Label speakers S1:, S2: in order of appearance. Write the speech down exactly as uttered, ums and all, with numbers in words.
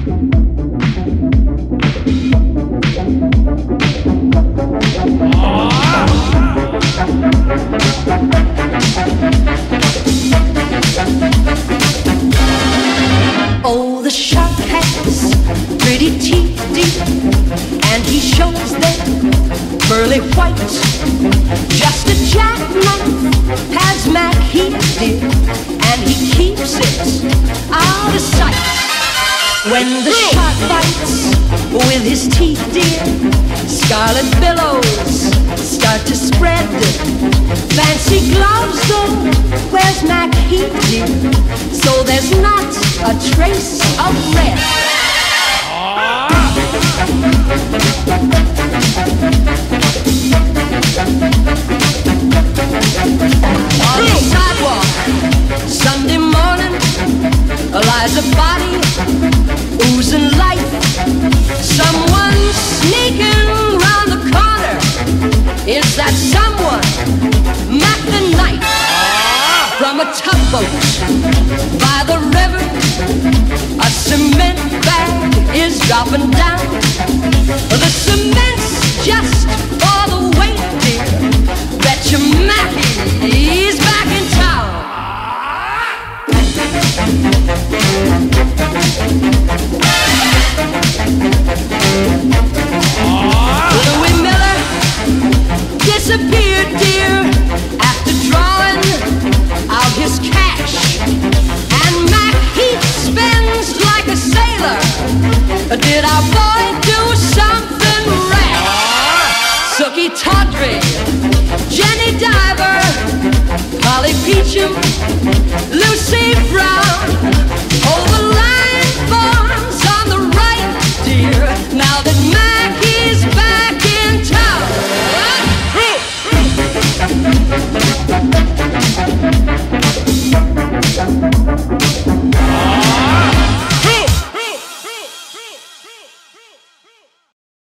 S1: Oh, the shark has pretty teeth deep, and he shows them pearly white. Just a jackknife has Mac Heath, dear, and he keeps it out of sight. When the shark bites with his teeth, dear, scarlet billows start to spread. Fancy gloves, though, where's Mac Heath, dear? So there's not a trace of red. On the sidewalk, Sunday morning, lies a body oozing life. Someone sneaking round the corner. Is that someone? Mac the Knife. From a tugboat by the